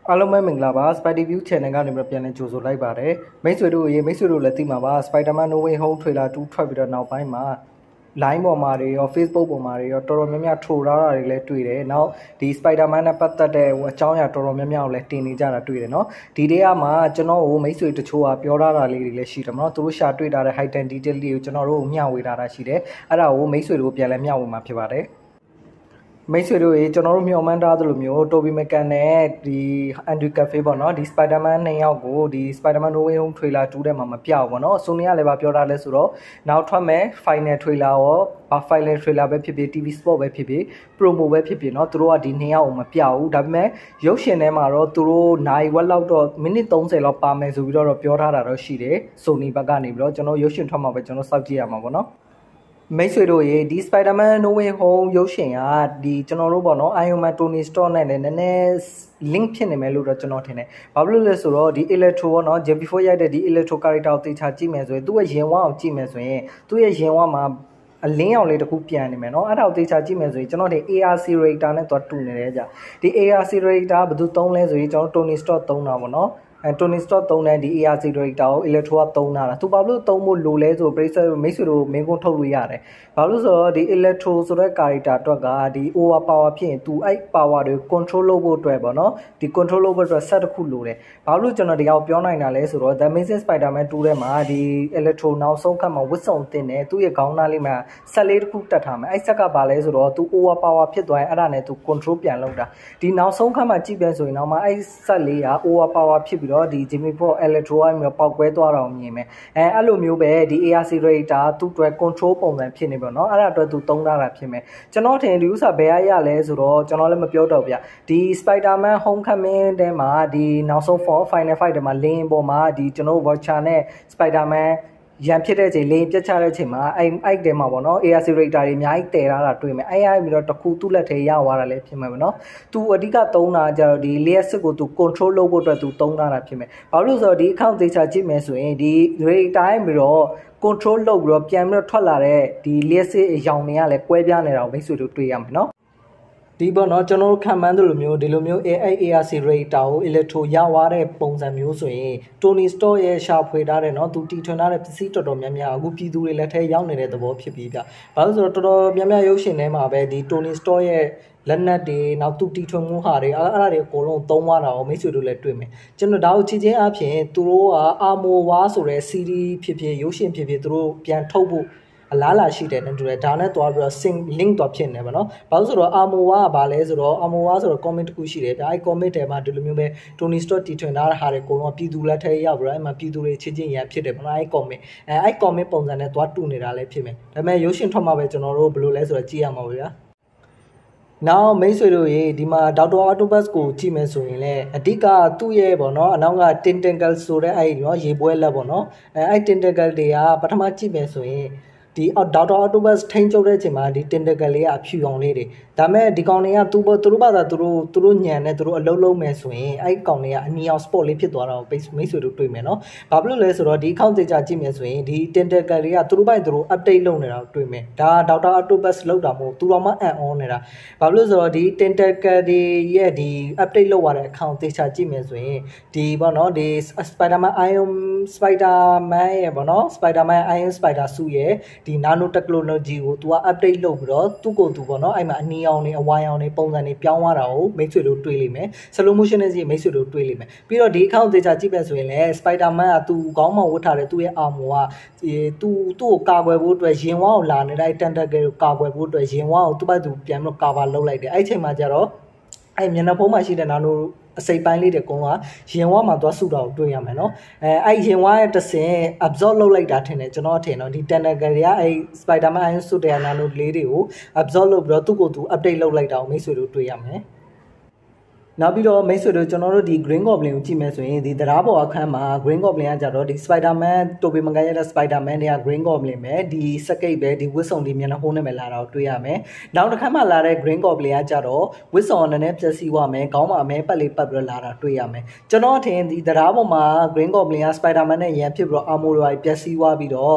အားလုံးပဲမင်္ဂလာပါ Spider View Channel ကနေပြန်လည်ကြိုဆိုလိုက်ပါတယ်မိတ်ဆွေတို့လည်းသိမှာပါ Spiderman No Way Home trailer 2ထွက်ပြီးတော့နောက်ပိုင်းမှာ line ပေါ်မှာတွေရော Facebook ပေါ်မှာတွေရောတော်တော်များများထိုးထားတာတွေလည်းတွေ့တယ်။နောက်ဒီ Spiderman နဲ့ပတ်သက်တဲ့အကြောင်းအရာတော်တော်များများကိုလည်းတင်နေကြတာတွေ့တယ်နော်။ဒီနေ့ကမှကျွန်တော်ကိုမိတ်ဆွေတချို့ကပြောထားတာလေးတွေလည်းရှိတယ်မနော်။သူတို့ရှာတွေ့ထားတဲ့ height and detail တွေကိုကျွန်တော်တို့မျှဝေထားတာရှိတယ်။အဲ့ဒါကိုမိတ်ဆွေတို့ပြန်လည်းမျှဝေမှာဖြစ်ပါတယ်။မိတ်ဆွေတို့ကျွန်တော်တို့မျှော်မှန်းထားသလိုမျိုးတိုဘီမကန်နဲ့ဒီအန်ဒရီကဖေးပေါ့နော်ဒီ Spiderman 2ယောက်ကိုဒီ Spiderman No Way Home trailer 2ထဲမှာမပြဘူးပေါ့နော်ဆိုနေကလည်းပြောထားလဲဆိုတော့နောက်ထွက်မဲ့ final trailer ရောfinal trailer ပဲဖြစ်ဖြစ် TV spot ပဲဖြစ်ဖြစ် promo ပဲဖြစ်ဖြစ်เนาะသူတို့ကဒီ2ယောက်ကိုမပြဘူးဒါပေမဲ့ရုပ်ရှင်ထဲမှာတော့သူတို့နိုင်ဝက်လောက်တော့မိနစ်30လောက်ပါမယ်ဆိုပြီးတော့ပြောထားတာတော့ရှိတယ် Sony ဘက်ကနေပြီးတော့ကျွန်တော်ရုပ်ရှင်ထွက်မှာပဲကျွန်တော်စောင့်ကြည့်ရမှာပေါ့နော်မိတ်ဆွေတို့ရေဒီ Spiderman No Way Home ရုပ်ရှင်ကဒီကျွန်တော်တို့ပေါ့နော် Iron Man Tony Stark နဲ့လည်းနည်းနည်း link ဖြစ်နေမယ်လို့တော့ကျွန်တော်ထင်တယ်။ဘာလို့လဲဆိုတော့ဒီ Electro ပေါ့နော် J4 ရိုက်တဲ့ဒီ Electro character ကိုသေချာကြည့်မယ်ဆိုရင်သူ့ရဲ့ရင်ဝါကိုကြည့်မယ်ဆိုရင်သူ့ရဲ့ရင်ဝါမှာအလင်းရောင်လေးတစ်ခုပြန်နေမယ်เนาะအဲ့ဒါကိုသေချာကြည့်မယ်ဆိုရင်ကျွန်တော်ဒီ ARC rater နဲ့တော့တူနေတယ်ကြာဒီ ARC rater ဘယ်သူသုံးလဲဆိုရင်ကျွန်တော် Tony Stark သုံးတာပေါ့နော်Tony Stark သုံးတဲ့ဒီ ARC rater ကို Electro ကသုံးတာသူဘာလို့သုံးဖို့လိုလဲဆိုမိတ်ဆွေတို့မင်းကုန်းထုတ်လို့ရတယ်ဘာလို့ဆိုတော့ဒီ Electro ဆိုတဲ့ character အတွက်ကဒီ over power ဖြစ်ရင်သူအဲ့ power တွေ control လုပ်ဖို့အတွက်ပေါ့နော်ဒီ control လုပ်ဖို့အတွက် set တစ်ခုလိုတယ်ဘာလို့ကျွန်တော်ဒီအောင်ပြောနိုင်တာလဲဆိုတော့ The Amazing Spider-Man 2ထဲမှာဒီ Electro နောက်ဆုံးခတ်မှာဝစ်စုံတင်တယ်သူ့ရဲ့ခေါင်းသားလေးမှာဆက်လေးတစ်ခုတက်ထားမယ်အဲ့ဆက်ကဘာလဲဆိုတော့သူ over power ဖြစ်သွားရင်အဲ့ဒါနဲ့သူ control ပြန်လုပ်တာဒီနောက်ဆုံးခတ်မှာကြည့်ပြန်ဆိုရင်တော့မှအဲ့ဆက်လေးက over power ဖြစ်ပြီးတော့ဒီ Jimmy Fox Electro ကမျိုးပေါက်ကွဲသွားတာကိုမြင်မယ်အဲ့လိုမျိုးပဲဒီ ARC rater သူ့အတွက် control ပုံစံဖြစ်နေပြီเนาะအဲ့ဒါအတွက်သူသုံးထားတာဖြစ်မယ်ကျွန်တော်ထင်ဒီဥစ္စာဘယ်ရလဲဆိုတော့ကျွန်တော်လည်းမပြောတော့ဗျဒီ Spiderman Homecoming ထဲမှာဒီနောက်ဆုံး final fight ထဲမှာ lane ပေါ်မှာဒီကျွန်တော် Watcher နဲ့ Spidermanရန်ဖြစ်တဲ့အချိန်လေးပြတ်ချတဲ့အချိန်မှာအဲ့တဲမှာပေါ့နော် ARC rater တွေအများကြီးတည်ထားတာတွေ့မယ်အဲ့ရပြီးတော့တခုသူ့လက်ထဲရသွားတာလည်းဖြစ်မှာပဲเนาะသူအဓိကသုံးတာကြတော့ဒီလျှက်စစ်ကိုသူ control လုပ်ဖို့အတွက်သူသုံးထားတာဖြစ်မယ်ဘာလို့ဆိုတော့ဒီ account သေချာကြည့်မယ်ဆိုရင်ဒီ rater ပြီးတော့ control လုပ်ပြီးတော့ပြန်ပြီးတော့ထွက်လာတဲ့ဒီလျှက်စစ်အယောင်တွေကလည်းကွဲပြားနေတာကိုမိတ်ဆွေတို့တွေ့ရမယ်เนาะဒီပေါ့နော်ကျွန်တော်တို့ခံမှန်းသလိုမျိုးဒီလိုမျိုး ARC rater ကို Electro ရသွားတဲ့ပုံစံမျိုးဆိုရင် Tony Stark ရဲ့ရှာဖွေထားတဲ့เนาะသူတီထွင်ထားတဲ့ပစ္စည်းတော်တော်များများအခုပြည်သူတွေလက်ထဲရောက်နေတဲ့သဘောဖြစ်ပြီးဗျ။ဘာလို့ဆိုတော့တော်တော်များများရုပ်ရှင်ထဲမှာပဲဒီ Tony Stark ရဲ့လက်နက်တွေနောက်သူတီထွင်မှုဟာတွေအဲ့ဒါတွေအကုန်လုံးသုံးသွားတာကိုမိတ်ဆွေတို့လည်းတွေ့မယ်ကျွန်တော်ဒါကိုချင်းချင်းအပြင်သူတို့က Armor War ဆိုတဲ့ series ဖြစ်ဖြစ်ရုပ်ရှင်ဖြစ်ဖြစ်သူတို့ပြန်ထုတ်ဖို့အလားလာရှိတယ်နဲ့တူတယ်ဒါနဲ့တွားပြီးတော့ sync link တော့ဖြစ်နေပါတော့ဘာလို့ဆိုတော့ Armor ကဘာလဲဆိုတော့ Armor ဆိုတော့ comment တစ်ခုရှိတယ်ဒါအဲ့ comment ထဲမှာဒီလိုမျိုးပဲ Tony Stark တီထွင်ထားတဲ့ဟာတွေအကုန်လုံးပြည်သူလက်ထဲရောက်ပြီးတော့အဲ့မှာပြည်သူတွေချင်းချင်းရန်ဖြစ်တယ်ဘာလို့အဲ့ comment အဲ့ comment ပုံစံနဲ့တွားတူနေတာလည်းဖြစ်မယ်ဒါပေမဲ့ရုပ်ရှင်ထွက်မှာပဲကျွန်တော်တို့ဘယ်လိုလဲဆိုတော့ကြည့်ရမှာပါဗျာနောက်မိတ်ဆွေတို့ရေဒီမှာဒေါက်တာအော်တိုဘတ်ကိုကြည့်မယ်ဆိုရင်လည်းအဓိကသူ့ရဲ့ပေါ့နော်အနောက်က tentacle ဆိုတဲ့အဲ့နော်ရေပွဲလက်ပေါ့နော်အဲ့ tentacle တွေကပထမကြည့်မယ်ဆိုရင်ဒီဒေါက်တာအော်တိုဘတ်ထိန်းချုပ်တဲ့အချိန်မှာဒီ tentacle လေးကအဖြူအောင်လေးတွေဒါမဲ့ဒီကောင်တွေကသူတို့ဘာသာသူတို့ညံနဲ့သူတို့အလုံးလုံးမယ်ဆိုရင်အဲ့ကောင်တွေကအနီအောင် sport လေးဖြစ်သွားတာကိုမိတ်ဆွေတို့တွေ့မယ်နော်ဘာဖြစ်လို့လဲဆိုတော့ဒီ account တေချာကြည့်မယ်ဆိုရင်ဒီ tentacle တွေကသူတို့ဘက်သူတို့ update လုပ်နေတာကိုတွေ့မယ်ဒါဒေါက်တာအော်တိုဘတ်လောက်တာမဟုတ်သူတော်မှအန် on နေတာဘာဖြစ်လို့ဆိုတော့ဒီ tentacle တွေရဲ့ဒီ update လုပ်ရတဲ့ account တေချာကြည့်မယ်ဆိုရင်ဒီပေါ့နော်ဒီ Spiderman Iron Spiderman ရဲ့ပေါ့နော် Spiderman Iron Spider စုရဲ့ဒီ nano technology ကို तू က update လုပ်ပြီးတော့သူ့ကိုသူပေါ့နော်အဲ့မှာအနီအောင်တွေအဝိုင်အောင်တွေပုံစံတွေပြောင်းသွားတာကိုမိတ်ဆွေတို့တွေ့လိမ့်မယ် slow motion နဲ့ကြည့်မိတ်ဆွေတို့တွေ့လိမ့်မယ်ပြီးတော့ဒီ account သေချာကြည့်မယ်ဆိုရင်လည်း Spiderman ကသူခေါင်းမှာဝတ်ထားတဲ့သူ့ရဲ့ armor ကသူ့ကိုကာကွယ်ဖို့အတွက်ရင်ဝါကိုလာနေတဲ့ tentacle ကိုကာကွယ်ဖို့အတွက်ရင်ဝါကိုသူ့ဘက်သူပြန်ပြီးတော့ cover လုပ်လိုက်တယ်အဲ့ချိန်မှာကျတော့အဲ့မျက်နှာဖုံးမှာရှိတဲ့ nanoအစိပ်ပိုင်းလေးတွေကုန်းကရင်ဝါမှာသွားစုတာကိုတွေ့ရမယ်နော်အဲ့ရင်ဝါရဲ့တဆင် absorb လုပ်လိုက်တာထင်တယ်ကျွန်တော်ထင်တော့ဒီ tentacle တွေကအဲ့ Spiderman Iron Suit တဲ့ nano လေးတွေကို absorb လုပ်ပြီးတော့သူ့ကိုသူ update လုပ်လိုက်တာကိုမိတ်ဆွေတို့တွေ့ရမယ်နောက်ပြီးတော့မိတ်ဆွေတို့ကျွန်တော်တို့ဒီ Green Goblin ကိုကြည့်မယ်ဆိုရင်ဒီတရားပေါ်အခန်းမှာ Green Goblin ကကြတော့ဒီ Spiderman တိုဘီမကန်ရတဲ့ Spiderman တွေက Green Goblin ပဲဒီစကိတ်ပဲဒီဝစ်စုံဒီမျက်နှာဖုံးနဲ့ပဲလာတာကိုတွေ့ရမယ်နောက်တစ်ခါမှလာတဲ့ Green Goblin ကကြတော့ဝစ်စုံနဲ့ပျက်စီးသွားမယ်ခေါင်းမှာအမဲပတ်လေးပတ်ပြီးတော့လာတာတွေ့ရမယ်ကျွန်တော်ထင်ဒီတရားပေါ်မှာ Green Goblin က Spiderman နဲ့ရန်ဖြစ်ပြီးတော့ armor တွေပျက်စီးသွားပြီးတော့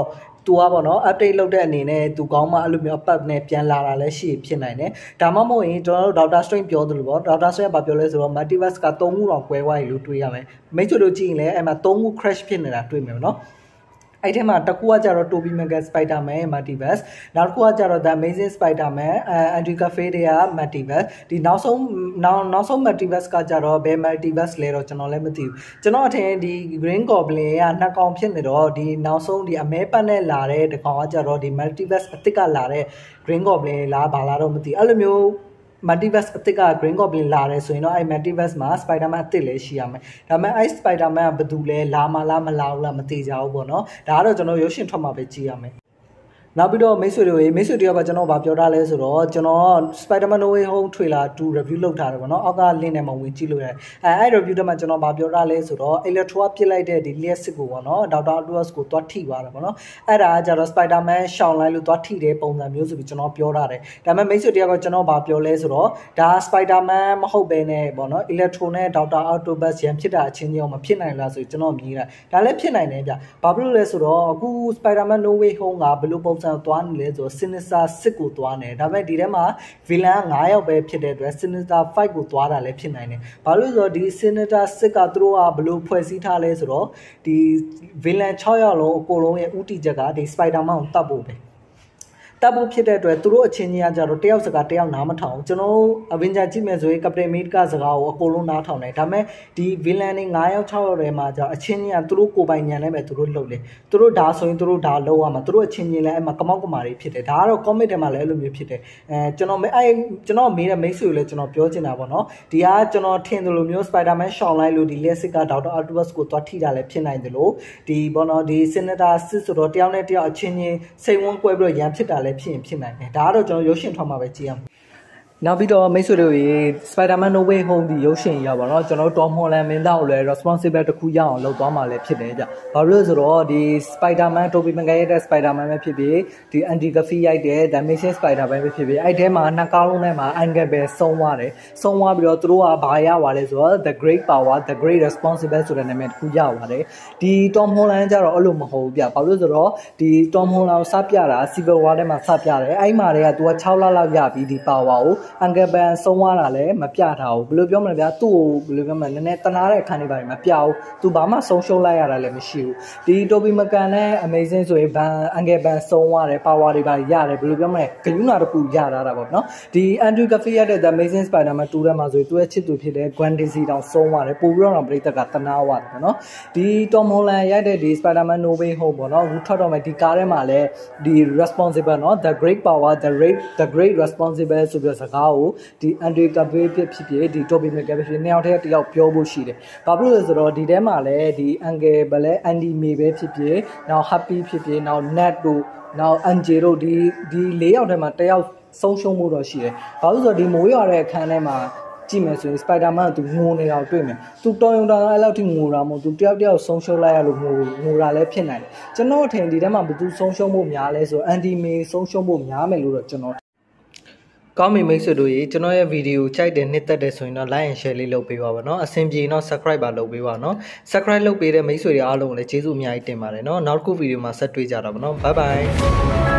သူကပေါ့နော် update လုပ်တဲ့အနေနဲ့သူကောင်းမှအဲ့လိုမျိုး update နဲ့ပြန်လာတာလည်းရှိဖြစ်နိုင်တယ်ဒါမှမဟုတ်ရင်ကျွန်တော်တို့ Doctor Strange ပြောသလိုပေါ့ Doctor Strange ကပြောလဲဆိုတော့ multiverse က3ခုတော့ကွဲသွားပြီလို့တွေးရမယ်မိတ်ဆွေတို့ကြည့်ရင်လည်းအဲ့မှာ3ခု crash ဖြစ်နေတာတွေ့မယ်နော်အဲ့ထဲမှာတစ်ခုကကြတော့ Tobey Maguire Spiderman ရဲ့ multiverse နောက်တစ်ခုကကြတော့ The Amazing Spiderman Andrew Garfield ရဲ့ multiverse ဒီနောက်ဆုံး multiverse ကကြတော့ဘယ် multiverse လဲတော့ကျွန်တော်လည်းမသိဘူးကျွန်တော်အထင်ဒီ Green Goblin ကနှစ်ကောင်ဖြစ်နေတော့ဒီနောက်ဆုံးဒီအမဲပတ်နဲ့လာတဲ့တကောင်ကကြတော့ဒီ multiverse အစ်စ်ကလာတဲ့ Green Goblin လားဘာလားတော့မသိအဲ့လိုမျိုးmultiverse အစ်စ်က Green Goblin လာတယ်ဆိုရင်တော့အဲ့ multiverse မှာ Spiderman အစ်စ်လည်းရှိရမယ်ဒါပေမဲ့အဲ့ Spiderman ကဘယ်သူလဲလာမလားမလာဘူးလားမသိကြဘူးပေါ့နော်ဒါကတော့ကျွန်တော်ရုပ်ရှင်ထွက်မှာပဲကြည့်ရမယ်နောက်ပြီးတော့မိတ်ဆွေတို့တယောက်ကကျွန်တော်ဗာပြောထားလဲဆိုတော့ကျွန်တော် Spiderman No Way Home trailer 2 review လုပ်ထားတယ်ပေါ့နော်အောက်က link ထဲမှာဝင်ကြည့်လို့ရတယ်အဲ့ review ထဲမှာကျွန်တော်ဗာပြောထားလဲဆိုတော့ Electro ကပြစ်လိုက်တဲ့ဒီ လျှက်စစ်ကိုပေါ့နော် Dr. Octopus ကိုသွားထိသွားတာပေါ့နော်အဲ့ဒါကကြတော့ Spiderman ရှောင်လိုက်လို့သွားထိတဲ့ပုံစံမျိုးဆိုပြီးကျွန်တော်ပြောထားတယ်ဒါပေမဲ့မိတ်ဆွေတယောက်ကကျွန်တော်ဗာပြောလဲဆိုတော့ဒါ Spiderman မဟုတ်ဘဲနဲ့ပေါ့နော် Electro နဲ့ Dr. Octopus ရန်ဖြစ်တာအချင်းချင်းမဖြစ်နိုင်လားဆိုကျွန်တော်မြင်တာဒါလည်းဖြစ်နိုင်တယ်ဗျဘာဖြစ်လို့လဲဆိုတော့အခု Spiderman No Way Home ကဘယ်လိုပုံစံသွားနေလဲဆိုSinister 6ကိုသွားနေဒါပေမဲ့ဒီထဲမှာ villain 9ယောက်ပဲဖြစ်တဲ့အတွက် Sinister 5ကိုသွားတာလည်းဖြစ်နိုင်တယ်။ဘာလို့လဲဆိုတော့ဒီ Sinister 6ကသူတို့ကဘယ်လိုဖွဲ့စည်းထားလဲဆိုတော့ဒီ villain 6ယောက်လုံးအကုန်လုံးရဲ့ဥတီချက်ကဒီ Spider-Man ကိုတတ်ဖို့ပဲ။တပ်ဖို့ဖြစ်တဲ့အတွက်သူတို့အချင်းချင်းကကြတော့တယောက်စကားတယောက်နားမထောင်ကျွန်တော် Avenger ကြည့်မယ်ဆိုရင် Captain America စကားကိုအကုန်လုံးနားထောင်တယ်ဒါပေမဲ့ဒီ villain တွေ9ယောက်6ယောက်တွေမှာကြအချင်းချင်းကသူတို့ကိုယ်ပိုင်ဉာဏ်နဲ့ပဲသူတို့လှုပ်တယ်သူတို့ဒါဆိုရင်သူတို့ဒါလှုပ်ရမှာသူတို့အချင်းချင်းလည်းအဲ့မှာကမောက်ကမာတွေဖြစ်တယ်ဒါကတော့ comic ထဲမှာလည်းအဲ့လိုမျိုးဖြစ်တယ်ကျွန်တော်မေးတဲ့မိတ်ဆွေကိုလည်းကျွန်တော်ပြောချင်တာပေါ့နော်ဒီကကျွန်တော်ထင်တယ်လို့မျိုး Spider-Man ရှောင်လိုက်လို့ဒီလက်စစ်က Dr. Octopus ကိုသွားထိတာလည်းဖြစ်နိုင်တယ်လို့ဒီပေါ့နော်ဒီ Sinister 6ဆိုတော့တယောက်နဲ့တယောက်အချင်းချင်းစိတ်ဝန်းကွဲပြီးတော့ရန်ဖြစ်တာလည်းဖြစ်နိုင်တယ်ဒါကတော့ကျွန်တော်ရုပ်ရှင်ထွက်မှာပဲကြည့်ရမှာနောက်ပြီးတော့မိတ်ဆွေတို့ရေ Spiderman No Way Home ဒီရုပ်ရှင်ရောက်ပါတော့ကျွန်တော် Tom Holland မင်းသားကိုလည်း responsible တစ်ခုရအောင်လုပ်သွားမှာလည်းဖြစ်တယ်ကြ။ဘာလို့လဲဆိုတော့ဒီ Spiderman Tobey Maguire ရဲ့ Spiderman ပဲဖြစ်ဖြစ်ဒီ Andrew Garfield ရိုက်တဲ့ The Amazing Spider-Man ပဲဖြစ်ဖြစ်အဲ့ထဲမှာနှစ်ကားလုံးထဲမှာ Angle ပဲဆုံးသွားတယ်။ဆုံးသွားပြီးတော့သူတို့ကဘာရသွားလဲဆိုတော့ The Great Power The Great Responsible ဆိုတဲ့နာမည်တစ်ခုရသွားတယ်။ဒီ Tom Holland ကျတော့အဲ့လိုမဟုတ်ဘူးဗျ။ဘာလို့လဲဆိုတော့ဒီ Tom Holland ကိုစပြတာ Civil War ထဲမှာစပြတယ်။အဲ့မှာတည်းကသူက6လလောက်ရပြီးဒီ power ကိုအန်ကယ်ပန်ဆုံးသွားတာလည်းမပြထားဘူးဘယ်လိုပြောမလဲဗျာသူ့ကိုဘယ်လိုပြောမလဲနည်းနည်းတနာတဲ့အခန်းတွေပါတယ်မပြဘူးသူဘာမှဆုံးရှုံးလိုက်ရတာလည်းမရှိဘူးဒီ Tobey Maguire နဲ့ Amazing ဆိုရင်အန်ကယ်ပန်ဆုံးသွားတယ် power တွေပါရတယ်ဘယ်လိုပြောမလဲဂယုဏတစ်ခုရထားတာပေါ့နော်ဒီ Andrew Garfield ရဲ့ The Amazing Spider-Man 2ထဲမှာဆိုရင်သူရဲ့ချစ်သူဖြစ်တဲ့ Gwen Stacy တောင်ဆုံးသွားတယ်ပို့ပြီးတော့ပြိတ္တကတနာသွားတယ်ပေါ့နော်ဒီ Tom Holland ရိုက်တဲ့ဒီ Spider-Man No Way Home ပေါ့နော်အခုထွက်တော့မယ်ဒီကားထဲမှာလည်းဒီ responsible နော် The Great Power The Great Responsible ဆိုပြီးစကားကိုဒီ Andrew Garfield ဖြစ်ဒီ Tobey Maguire ဖြစ်နှစ်ယောက်တည်းတယောက်ပြောဖို့ရှိတယ်။ဘာဖြစ်လို့လဲဆိုတော့ဒီထဲမှာလည်းဒီ Angle ပဲလဲ Andy May ပဲဖြစ်နောက် Happy ဖြစ်နောက် Nat တို့နောက် Angel တို့ဒီ၄ယောက်ထဲမှာတယောက်ဆုံးရှုံးမှုတော့ရှိတယ်။ဘာလို့ဆိုတော့ဒီမိုးရွာတဲ့အခန်းထဲမှာကြည့်မယ်ဆိုရင် Spider-Man ကသူငိုနေတာကိုတွေ့မယ်။သူတော်ရုံအဲ့လောက်ထိငိုတာမဟုတ်သူတယောက်ဆုံးရှုံးလိုက်ရလို့ငိုတာလည်းဖြစ်နိုင်တယ်။ကျွန်တော်ထင်ဒီထဲမှာဘယ်သူဆုံးရှုံးဖို့များလဲဆို Andy May ဆုံးရှုံးဖို့များမယ်လို့တော့ကျွန်တော်ကောင်းပြီမိတ်ဆွေတို့ရေကျွန်တော်ရဲ့ဗီဒီယိုကြိုက်တယ်နှစ်သက်တယ်ဆိုရင်တော့ like and share လေးလုပ်ပေးပါပါเนาะအဆင်ပြေတော့ subscribe ပါလုပ်ပေးပါเนาะ subscribe လုပ်ပေးတဲ့မိတ်ဆွေတွေအားလုံးကိုလည်းကျေးဇူးအများကြီးတင်ပါတယ်เนาะနောက်တစ်ခုဗီဒီယိုမှာဆက်တွေ့ကြတာပါเนาะ bye bye